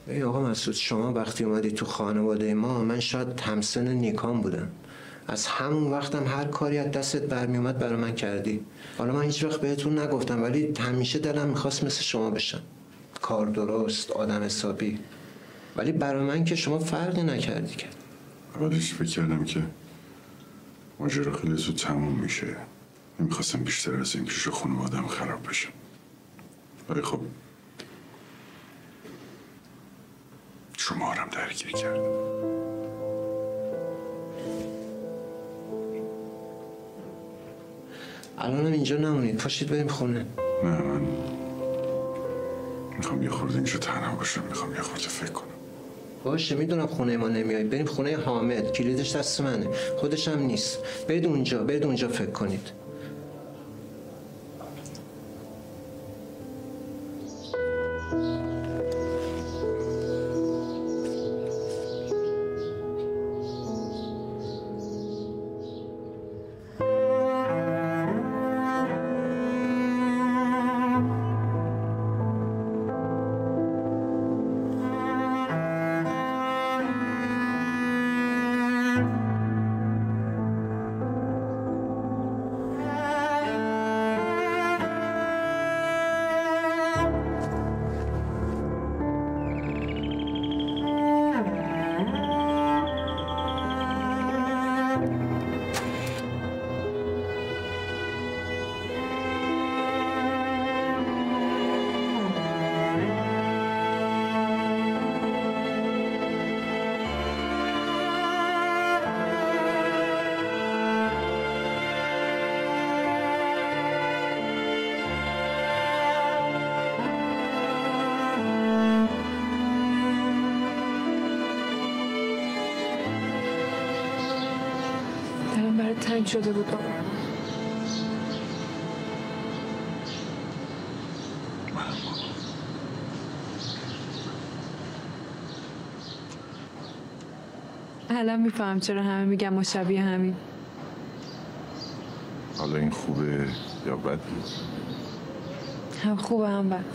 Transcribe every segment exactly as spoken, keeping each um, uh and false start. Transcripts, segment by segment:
ای آقا مسعود، شما وقتی اومدی تو خانواده ما، من شاید همسن نیکان بودم. از همون وقتم هر کاری از دستت برمی اومد برای من کردی. حالا من هیچ وقت بهتون نگفتم، ولی همیشه دلم میخواست مثل شما بشم. کار درست، آدم حسابی. ولی برای من که شما فرقی نکردی که. اولش فکر کردم که ماجرا خیلی زود تموم میشه. نمیخواستم بیشتر از این پیش خانواده‌ام خراب بشه. ولی خب شما هم درگیر کرد. الانم اینجا نمونید، پاشید بریم خونه. نه، من میخوام یه خورده اینجا تنها باشم. میخوام یه خورده فکر کنم. باشه، میدونم خونه ما نمیای. بریم خونه حامد، کلیدش دست منه، خودش هم نیست. برید اونجا، برید اونجا فکر کنید. تنگ شده بود بابا. الان میفهم چرا همه میگن ما شبیه همین. حالا این خوبه یا بد؟ هم خوبه هم بد.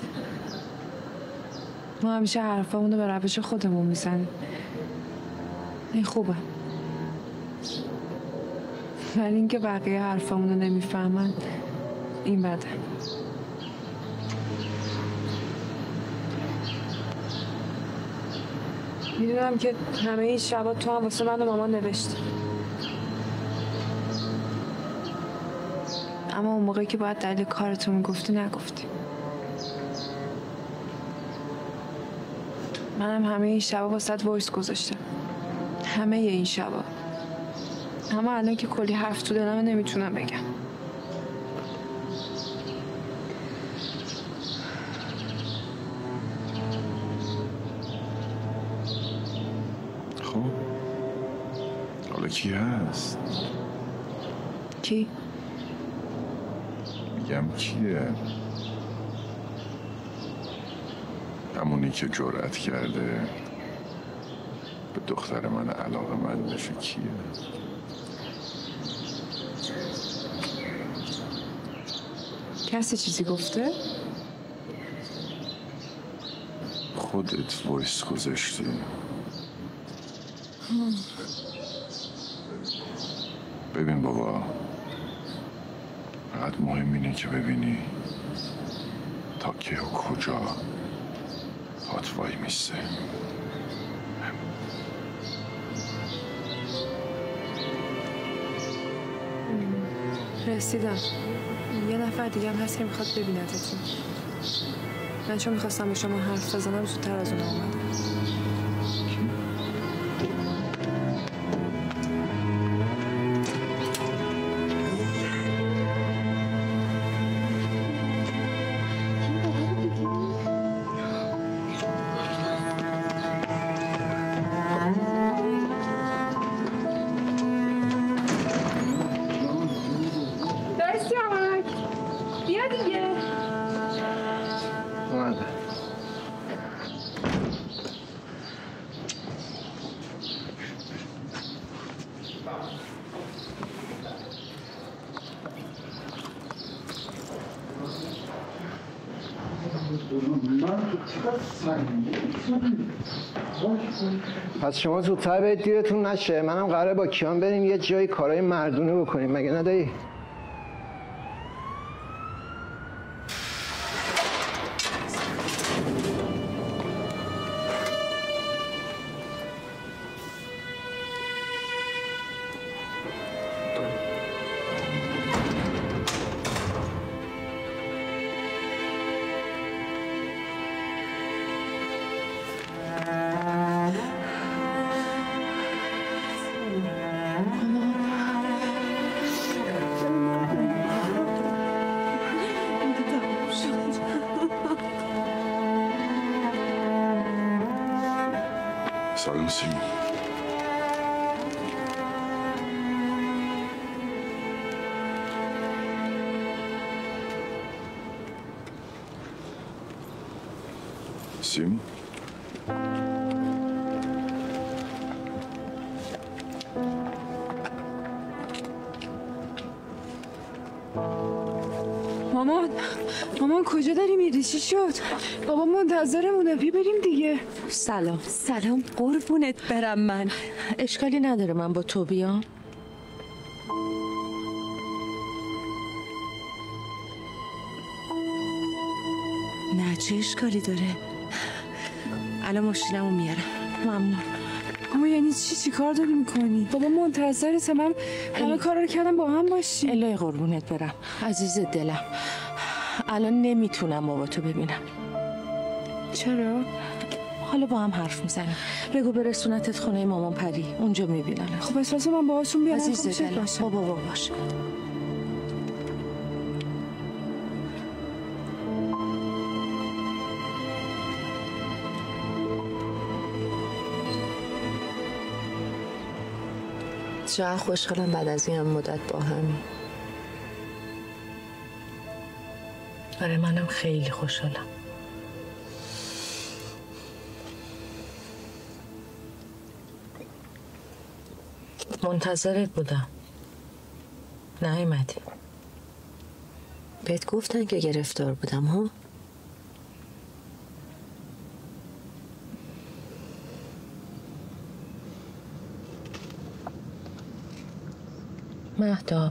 ما همیشه حرفامونو به روش خودمون میزنیم. این خوبه. ولی اینکه بقیه حرفامونو نمیفهمن، این بده. میدونم که همه این شبا تو هم واسه من و مامان نوشتی، اما اون موقعی که باید دلیل کارتو میگفتی نگفتی. منم همه این شبا واسه وایس گذاشتم، همه این شبا. اما الان که کلی حرف تو دلمه نمیتونم بگم. خب حالا کی هست؟ کی؟ میگم کیه؟ همونی که جرأت کرده به دختر من علاقه من بشه. کیه؟ کسی چیزی گفته؟ خودت وایس گذاشتی. ببین بابا، فقط مهم اینه که ببینی تا که و کجا پات وای میسته. رسیدم. یه نفر دیگه هم هست که میخواد ببینتتون. من چون میخواستم با شما حرف بزنم زودتر از اون اومدم. من تو چقدر سنگی پس شما زودتر برید دیرتون نشه. منم قراره با کیان بریم یه جایی کارهای مردونه بکنیم، مگه نداری؟ سلام سیمون. سیمون مامان مامان کجا داری میری؟ چی شد؟ بابا منتظرمونه، بی بریم دیگه. سلام. سلام قربونت برم. من اشکالی نداره من با تو بیام؟ نه چه اشکالی داره؟ الان ماشینمو میارم. ممنون. اما یعنی چی؟ چی کار داری میکنی؟ بابا منتظرت، من همه کارا رو کردم با هم باشی. الهی قربونت برم عزیز دلم. الان نمیتونم بابا تو ببینم. چرا؟ حالا با هم حرف میزنیم. بگو برسونتت خونه مامان پری، اونجا میبینم. خب پس من باهاشون بیارم. عزیز دلم بابا بابا باش. چقدر خوشحالم بعد از این مدت با همی. آره منم خیلی خوشحالم. منتظرت بودم، نیومدی. بهت گفتن که گرفتار بودم ها؟ مهتاب،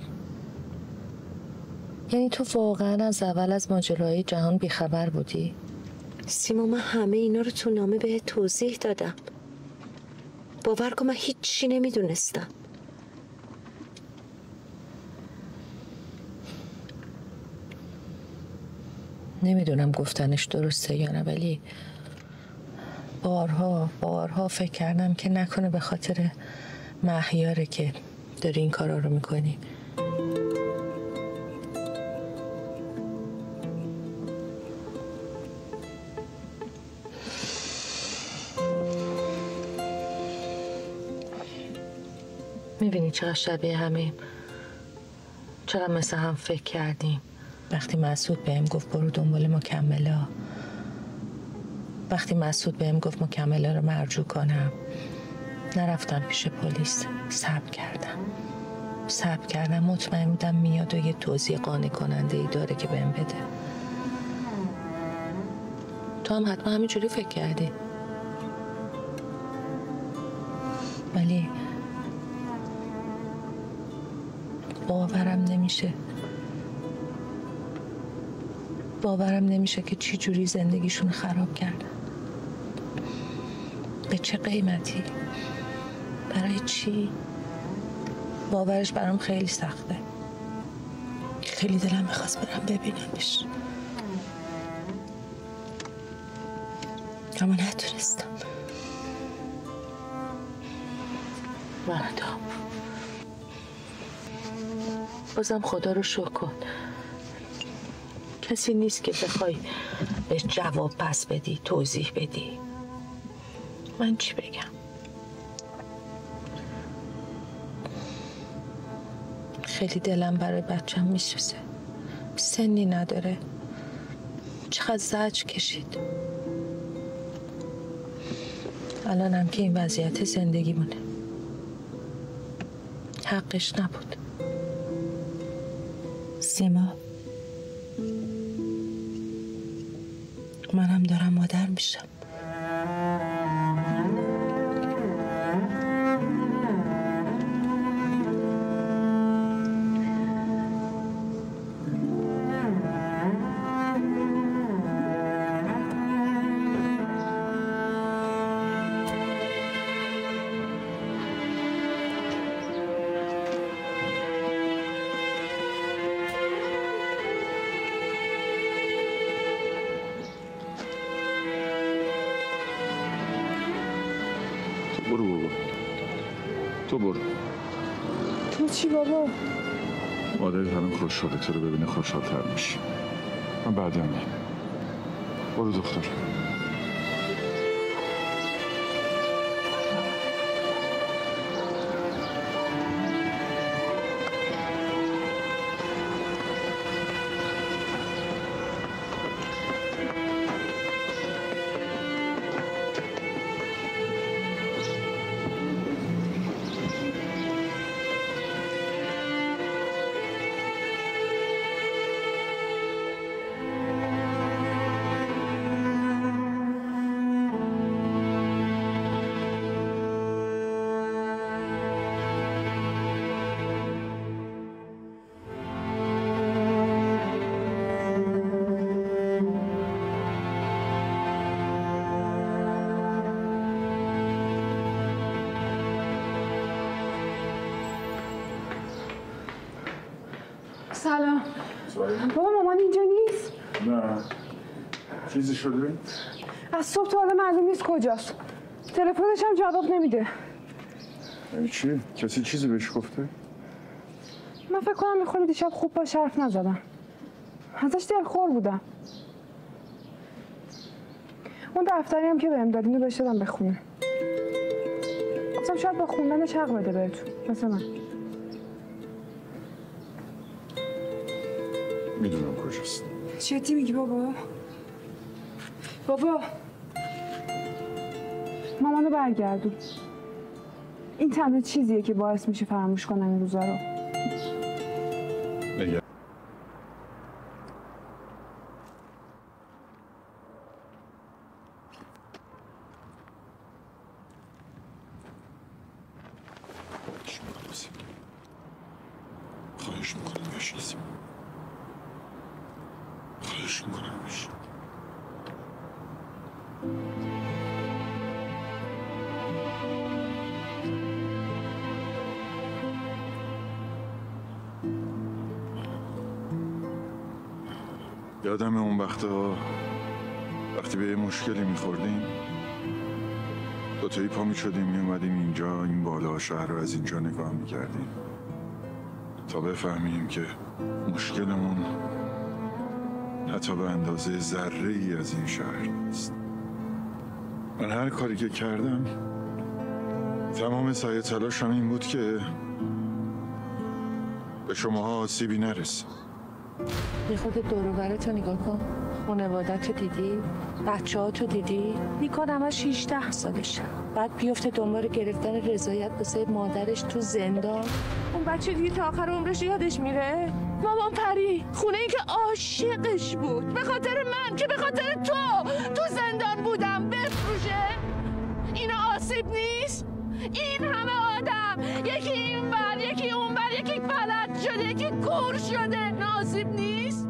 یعنی تو واقعا از اول از ماجرای جهان بیخبر بودی؟ سیما من همه اینا رو تو نامه بهت توضیح دادم. باور کن من هیچی نمیدونستم. نمیدونم گفتنش درسته یا نه، ولی بارها بارها فکر کردم که نکنه به خاطر مهیاره که داری این کارا رو میکنی. میبینی چقدر شبیه همین، چقدر مثل هم فکر کردیم. وقتی مسعود بهم گفت برو دنبال مکملا، وقتی مسعود بهم گفت مکملا رو مرجوع کنم، نرفتم پیش پلیس، صبر کردم صبر کردم مطمئن بودم میاد و یه توضیح قانع کننده ای داره که بهم بده. تو هم حتما همینجوری فکر کردی، ولی باورم نمیشه باورم نمیشه که چی جوری زندگیشون خراب کردن. به چه قیمتی؟ برای چی؟ باورش برام خیلی سخته. خیلی دلم میخواست برم ببینمش، اما نتونستم. مهتاب، بازم خدا رو شکر کن، کسی نیست که بخوای بهش جواب پس بدی، توضیح بدی. من چی بگم؟ خیلی دلم برای بچم میسوزه، سنی نداره، چقدر زجر کشید. الانم که این وضعیت زندگی مونه، حقش نبود. سیما، منم دارم مادر میشم. برو بابا، تو برو. تو چی بابا؟ مادرت الان خوشحاله، تو رو ببینه خوشحال‌تر میشی. من بعدا میام. برو دختر. سلام. بابا مامان اینجا نیست؟ نه. چیزی شده؟ از صبح تا حالا معلوم نیست کجاست. تلفنش هم جواب نمیده. یعنی چی؟ کسی چیزی بهش گفته؟ من فکر کنم میخوره دیشب خوب باش حرف نزدم. ازش دلخور بودم. اون دفتری هم که بهم دادین رو بهش دادم بخونه. گفتم شاید با خوندنش حق بده بهتون. مثل من. میدونم کجاست. جدی میگی بابا؟ بابا مامانو برگردون. این تنها چیزیه که باعث میشه فراموش کنم این روزا رو. نگه. خواهش میکنم بشناسیم. خواهش میکنم بشناسیم. یادم اون وقتا وقتی به یه مشکلی میخوردیم دوتایی پا میشدیم میومدیم اینجا این بالا شهر رو از اینجا نگاه میکردیم تا بفهمیم که مشکلمون حتی به اندازه ذره ای از این شهر نیست. من هر کاری که کردم تمام سعی تلاشم این بود که به شماها آسیبی نرسه. یه خود دور و برتو نگاه کن. خانواده‌تو دیدی؟ بچه‌هاتو دیدی؟ نیکان همش هجده سالشه. بعد بیفته دنبال گرفتن رضایت واسه مادرش تو زندان. اون بچه دیگه تا آخر عمرش یادش میره؟ مامان پری خونه ای که عاشقش بود به خاطر من که به خاطر تو تو زندان بودم بفروشه. این آسیب نیست؟ این همه آدم یکی این بر یکی اون بر یکی فلج شده یکی کور شده ناسیب نیست؟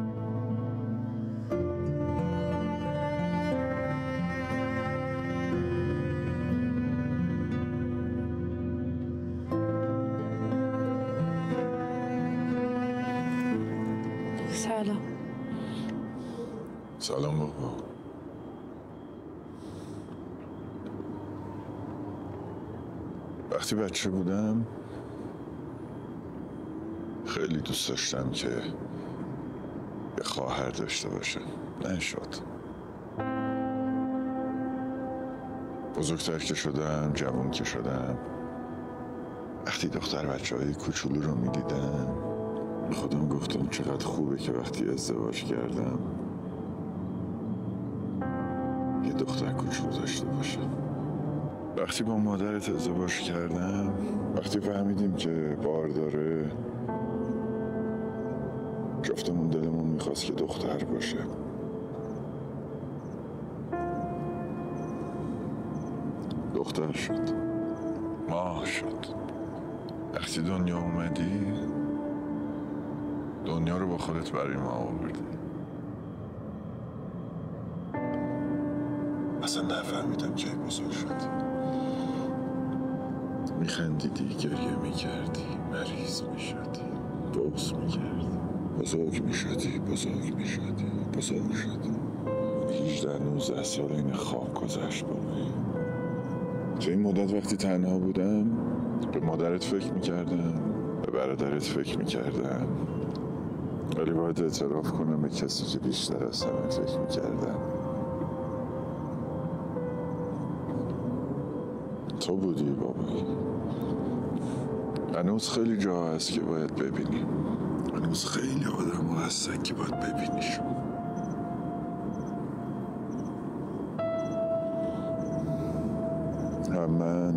سلام. سلام بابا. وقتی بچه بودم خیلی دوست داشتم که یه خواهر داشته باشم. نشد. بزرگتر که شدم جوان که شدم وقتی دختر بچه های کوچولو رو می دیدم خودم گفتم چقدر خوبه که وقتی ازدواج کردم یه دختر کوچولو داشته باشم. وقتی با مادرت ازدواج کردم وقتی فهمیدیم که بار داره جفتمون دلمون میخواست که دختر باشه. دختر شد. ماه شد. وقتی دنیا اومدی دنیا رو با خودت برای ما آوردی. اصلا نفهمیدم که بزرگ شد. میخندیدی، گریه میکردی، مریض میشدی، بغض میکردی، بزرگ میشدی، بزرگ میشدی، بزرگ شدی. هجده نوزده سال این خواب گذشت بابایی. تو این مدت وقتی تنها بودم به مادرت فکر میکردم، به برادرت فکر میکردم، ولی باید اعتراف کنم به کسی که بیشتر از همه فکر میکردم تو بودی بابایی. هنوز خیلی جا هست که باید ببینی، هنوز خیلی آدم ها هستن که باید ببینیشون. هم من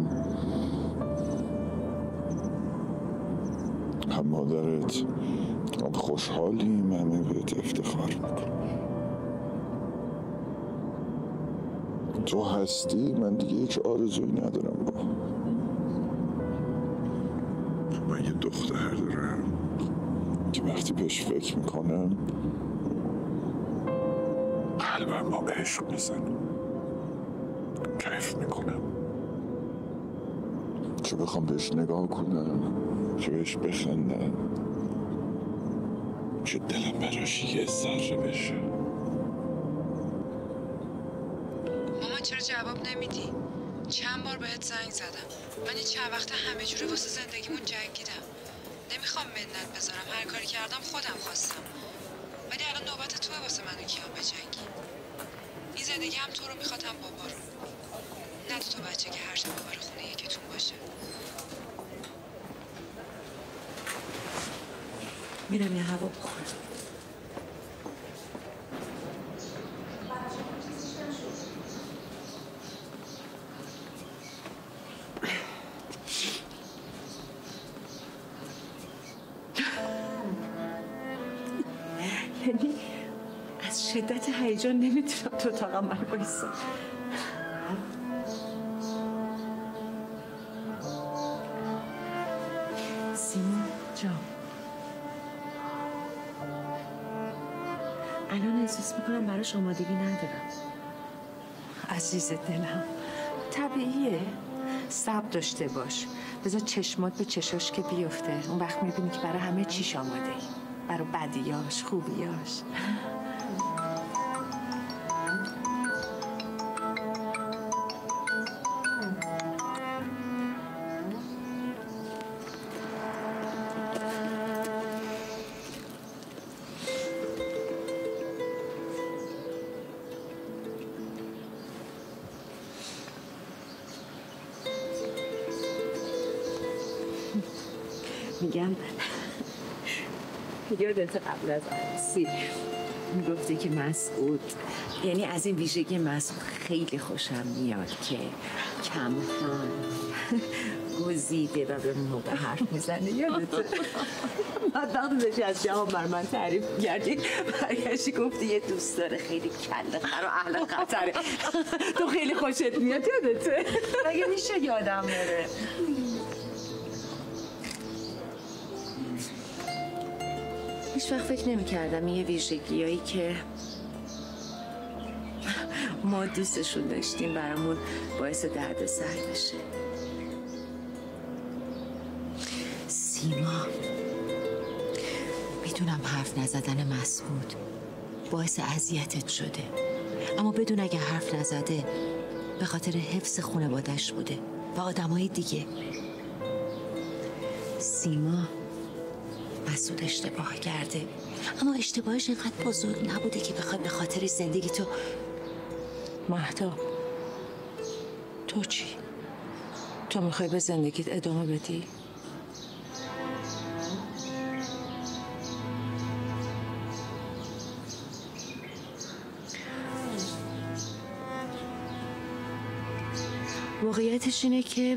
هم مادرت هم خوشحالیم، همه بهت افتخار میکنم. تو هستی، من دیگه هیچ آرزویی ندارم. با من یه دختر دارم که وقتی بهش فکر میکنم قلبم با عشق میزنم، کیف میکنم، چه بخوام بهش نگاه کنم، چه بهش بخندم، چه دلم براش یه ذره بشه. ماما چرا جواب نمیدی؟ چند بار بهت زنگ زدم. من این چند وقت همه جوره واسه زندگیمون جنگیدم. نمیخوام منت بذارم، هر کاری کردم خودم خواستم. ولی الان نوبت توه واسه منو کیا بجنگی. این زندگی هم تو رو میخواد هم بابا رو. نه تو بچه که هر شب ببره خونه یکیتون باشه. میرم یه هوا بخورم. یعنی از شدت هیجان نمیتونم تو اتاقم من بایستم. سیما جان، الان احساس میکنم براش آمادگی ندارم. عزیز دلم، طبیعیه. صبر داشته باش، بذار چشمات به چشاش که بیفته. اون وقت میبینی که برای همه چیش آماده ای، برای بدیاش، خوبیاش. میگم یادت قبل از عروسی میگفتی که مسعود، یعنی از این ویژگی مسعود خیلی خوشم میاد که کم هم گزیده و به موقع حرف میزنه. یادته؟ بعد وقتی داشتی از جهان بر من تعریف کردی برگشتی گفتی یه دوست داره خیلی کله خر و اهل خطره. تو خیلی خوشت میاد. یادته؟ مگه میشه یادم بره؟ هیچ وقت فکر نمی کردم یه ویژگیایی که ما دوستشون داشتیم برامون باعث درد سر بشه. سیما، میدونم حرف نزدن مسعود باعث اذیتت شده، اما بدون اگه حرف نزده به خاطر حفظ خانواده‌اش بوده و آدمای دیگه. سیما، مسعود اشتباه کرده، اما اشتباهش اینقدر بزرگ نبوده که بخواد به خاطر زندگی تو. مهتاب، تو چی؟ تو میخوای به زندگیت ادامه بدی؟ واقعیتش اینه که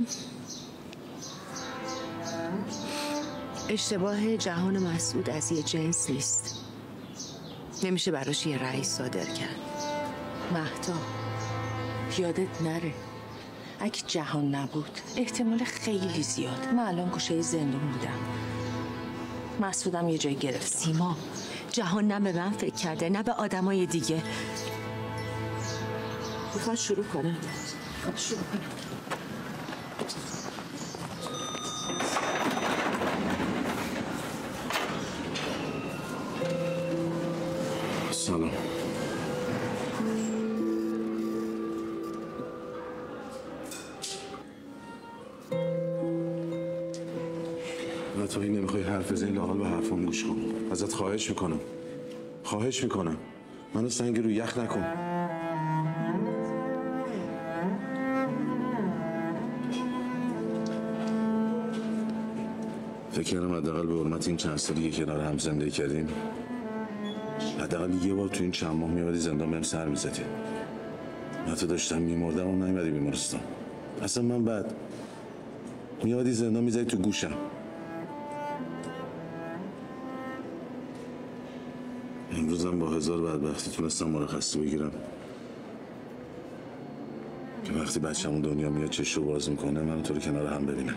اشتباه جهان مسعود از یه جنس نیست. نمیشه براش یه رأی صادر کرد. مهتاب، یادت نره اگه جهان نبود احتمال خیلی زیاد من الان گوشه زندون بودم. مسعودم یه جایی گرفت. سیما، جهان نه به من فکر کرده نه به آدمای دیگه. میخواد شروع کنم. خب شروع کنم. سلام. حتی این نمیخوای حرف بزنی لااقل به حرفم گوش کن. ازت خواهش میکنم خواهش میکنم منو سنگ رو یخ نکن. فکر کردم حداقل به حرمت این چند سالی که کنار هم زندگی کردیم حداقل یه بار تو این چند ماه میومدی زندان بهم سر میزدی. حتی داشتم میمردم و نیومدی بیمارستان. اصلا من بعد میومدی زندان میزدی تو گوشم. امروزم با هزار بدبختی تونستم مرخصی بگیرم که وقتی بچه‌مون دنیا میاد چشو باز میکنه منو تو رو کنار هم ببینه.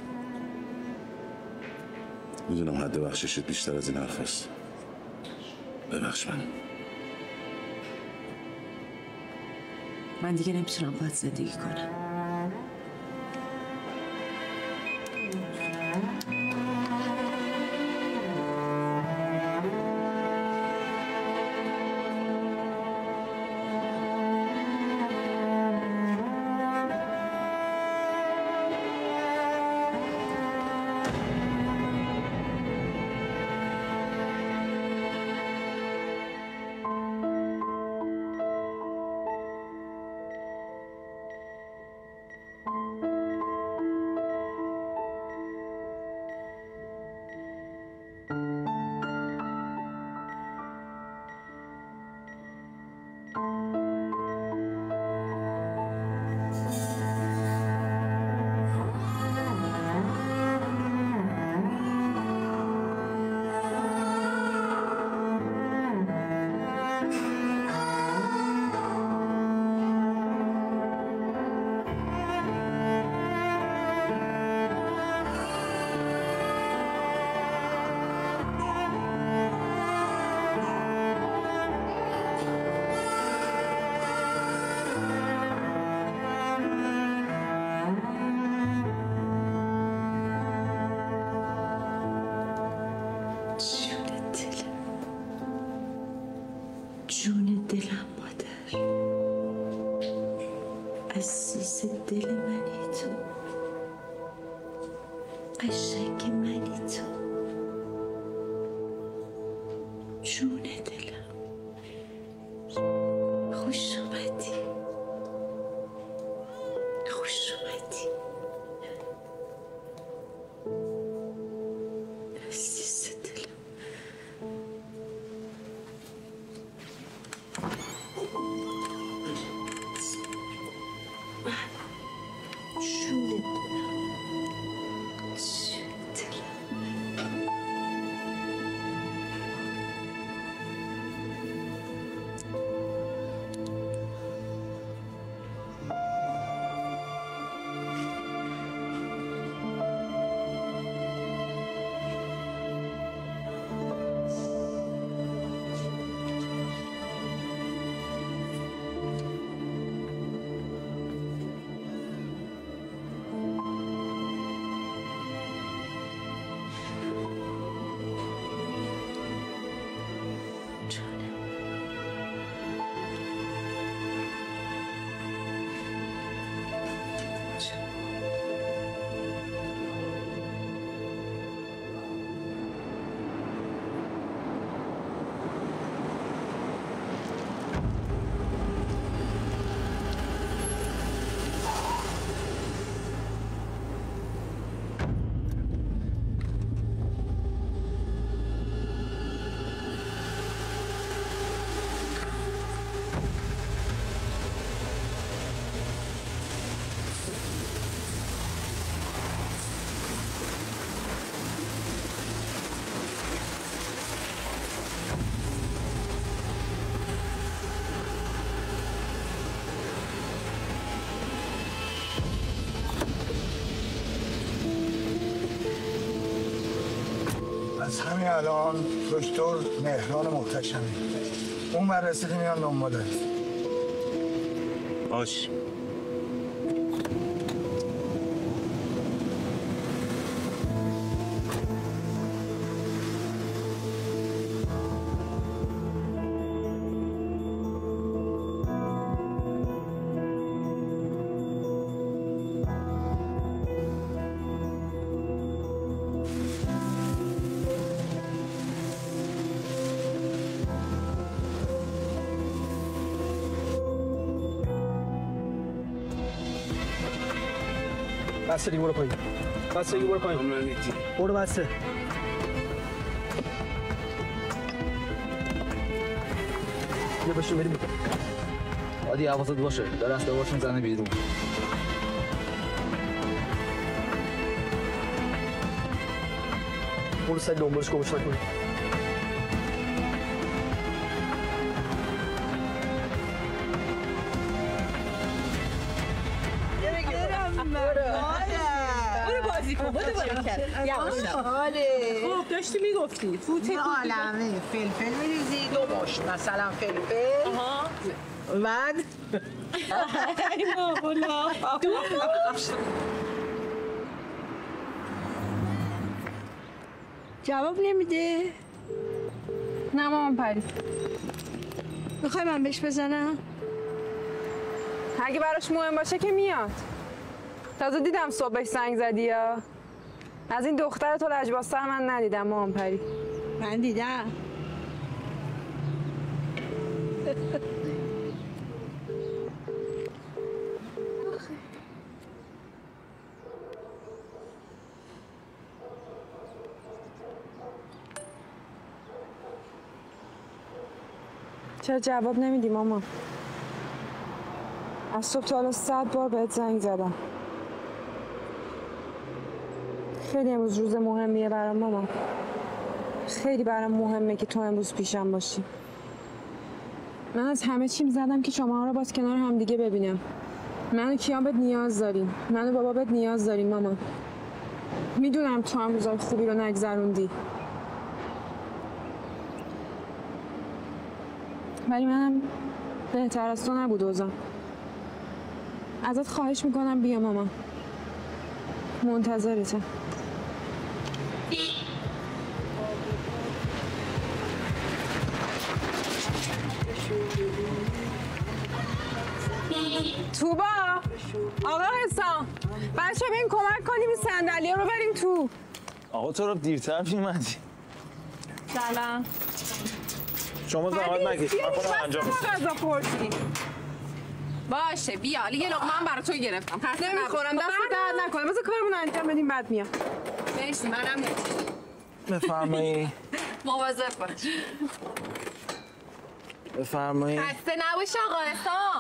میدونم حد بخششت بیشتر از این حرف هست. ببخش منو. من دیگه نمیتونم باید زندگی کنم. جون دلم مادر، عزیز دل منی تو، قشنگ منی تو، جون دلم، خوش اومدی، خوش اومدی، عزیز دلم. جون دلم، جون دلم. از همین الان دکتر مهران محتشمی اون بر رسیدی میان دنباله. باش. بسه دیگه برو پایین. بسه دیگه برو پایین. برو بسه. بیا بشین بریم. عادی حواست باشه. داره از دوبارش میزنه بیرون. برو سری دنبالش گمش نکنی. برو بازی کن. برو بازی کن. یواش. خب داشتی میگفتی فوت عالمه فلفل میریزی دو مشت مثلا فلفل. آها. بعد ای بابا. جواب نمیده؟ نه مامان پری. میخوای من بهش بزنم؟ اگه براش مهم باشه که میاد. تازه دیدم صبح زنگ زدی یا از این دختر تو لجباستر من ندیدم مامان پری. من دیدم. چرا جواب نمیدی مامان؟ از صبح تا حالا صد بار بهت زنگ زدم. خیلی امروز روز مهمیه برام مامان. خیلی برام مهمه که تو امروز پیشم باشی. من از همه چیم زدم که شما رو باز کنار هم دیگه ببینم. من و کیان بهت نیاز داریم. من و بابا بهت نیاز داریم مامان. میدونم تو هم روزای خوبی رو نگذروندی. ولی منم بهتر از تو نبود اوزم. ازت خواهش میکنم بیا مامان. منتظرتم. توبا آقا حسام بچه بین کمک کنیم این صندلی رو بریم تو. آقا تو رو دیرتر میمدی. سلام. شما زحمت نکش. من خودم انجام غذا خوردی. باشه بیا حالا یه لقمه هم برای تو گرفتم. نمیخورم دست درد نکنه. بذار کارمون انجام بدیم بعد میام. مرسی منم نمی‌تونم. بفرمایید. مواظب باش. بفرمایید. خسته نباش آقا حسام.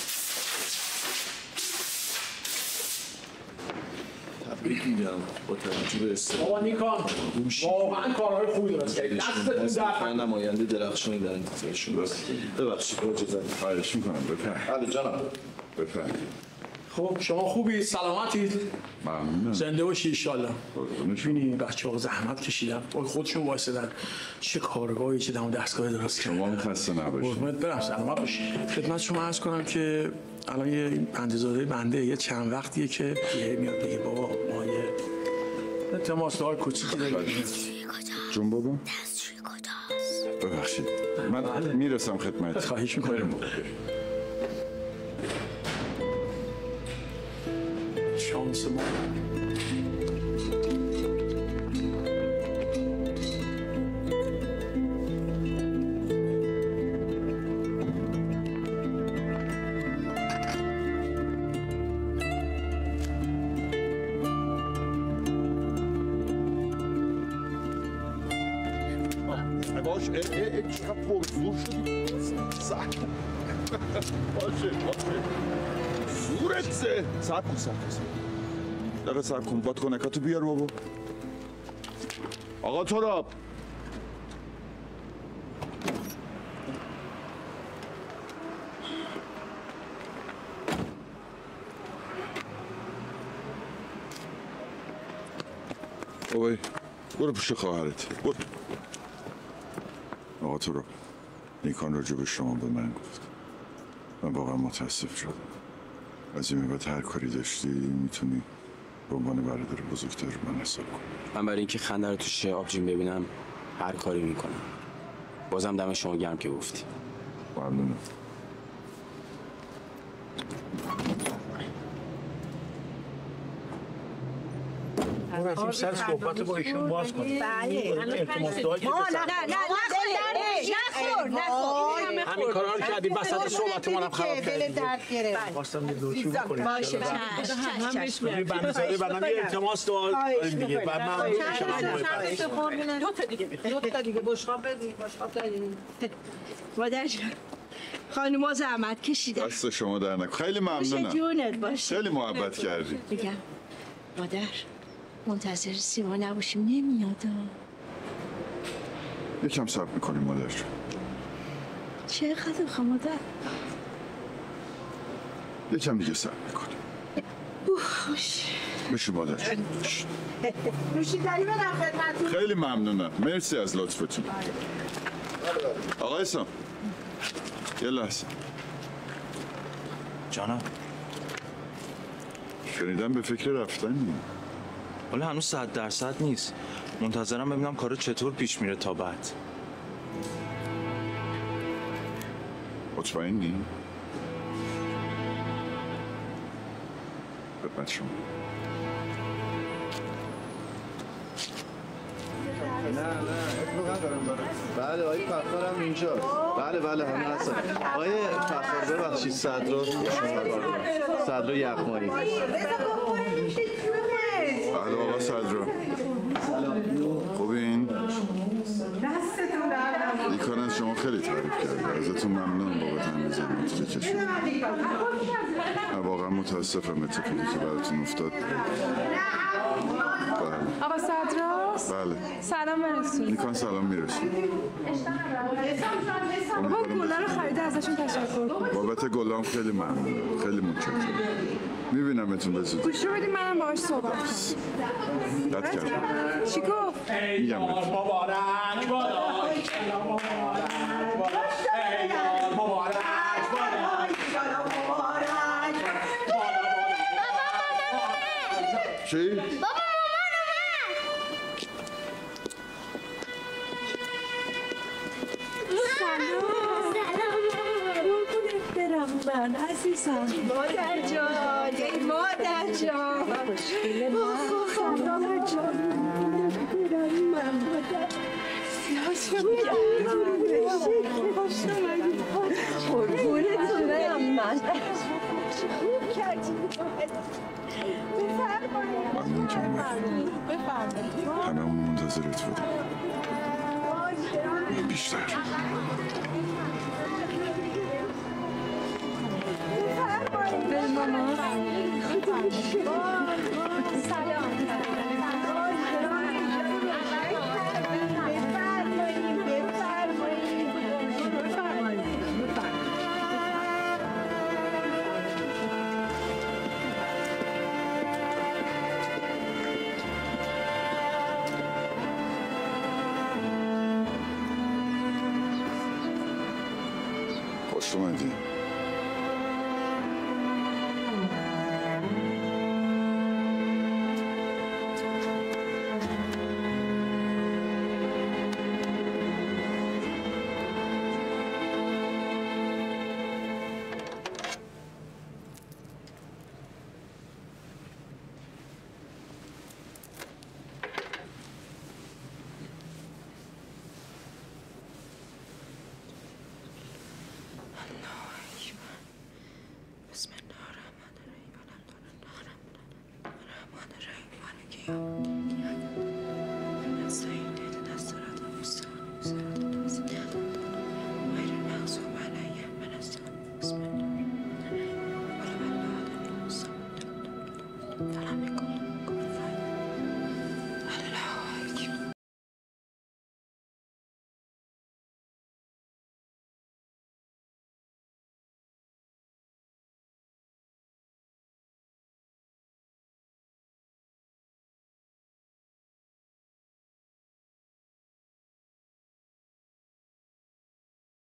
تبریک میگم با توجه به استعداد. بابا نیکان واقعا کارهای خوبی درست کردی. دستتون درد من نماینده درخشانی در انتظارشون ببخشید رو اجازه بدید. خواهش میکنم بفرمایید. بله جناب. بفرمایید. خب شما خوبی سلامتید؟ ممنونم. زنده باشی ان شاء الله. می‌بینی بچه‌ها زحمت کشیدن. خودشون وایسادن. چه کارگاهی چه دم دستگاه درست کردن. شما هم خسته نباشید. قربونت برم سلامت باشی. خدمت شما عرض کنم که الان یه بنده‌زاده بنده یه چند وقتیه که یه میاد بگه بابا ما یه تماس‌های کوچیکی داریم. جون بابا؟ ببخشید. من میرسم خدمت. خواهش می‌کنم. شانس ما. باش اه اه چقدر پرزور شدی سخت باشه باشه زورت سه سب کن سب کن دقیقه سب کن باد کنکاتو بیار بابا آقا تراب بابایی برو پیش خواهرت برو آقا تو رو نیکان راجع به شما به من گفت من واقعا متاسف شدم از این بعد هر کاری داشتی میتونی به عنوان برادر بزرگتر من حساب کنی من برای اینکه خنده رو تو چشم آبجین ببینم هر کاری میکنم بازم دم شما گرم که گفتی ممنونم رفتیم سر صحبت با ایشون باز کنیم. بله. التماس دعایی که نه نه نه نه نخور نخور همین کارا رو کردی وسط صحبت ما هم خراب کردی. دل درد گرفت. خواستم یه لطفی بکنید. باشه هم بسم بنزاده بعدم یه التماس داریم دیگه. بعد من دو تا دیگه دو تا دیگه بشقاب بدید بشقاب بدید. مادر جان خانوما زحمت کشیدن. دست شما در نکنه. خیلی ممنونم. جونت باشه. خیلی محبت کردی. بگم مادر منتظر سیما نباشیم نمیاد. یکم صبر میکنیم مادر. چقدر خواهم مادر؟ یکم دیگه صبر میکنیم. خوش. بشی مادر. نوشیدنی بدم خدمتتون. خیلی ممنونم. مرسی از لطفتون. آقای سام. یه لحظه. جانم. شنیدم به فکر رفتنی. ولی هنوز صد درصد نیست. منتظرم ببینم کارو چطور پیش میره تا بعد. مطمئنی؟ خدمت شما. نه نه بله آقای فخر هم اینجا. بله بله همه هستن. آقای فخر ببخشید صدرا صدرا یخمایی. بله آقا صدرا. خوبین؟ دیکان از شما خیلی تعریف کرده. ازتون ممنونم بابت همین زحماتی که کشید. من واقعا متاسفم اتفاقی که براتون افتاد. بله. آقا صدراست؟ بله. سلام برسون. نیکان سلام میرسون. بابا گلا رو خریده ازشون تشکر کن. بابت گلام خیلی ممنون. خیلی متشکرم. میبینمتون به زودی. گوش رو بدیم منم باهاش صحبت کنم. رد کردم. چی گفت؟ میگم بهتون. مبارک بادا. چی؟ بابا مامان سلام سلام قربونت برم من عزیزم مادر جان ای مادر جان خوشگل من مادر جان قربونت برم من مادر قربونت برم من خوب کردی ممنون که اومد. همه اون منتظرت بودم. بیشتر. به ماما سلام خوش اومدی. بسم الله الرحمن الرحیم.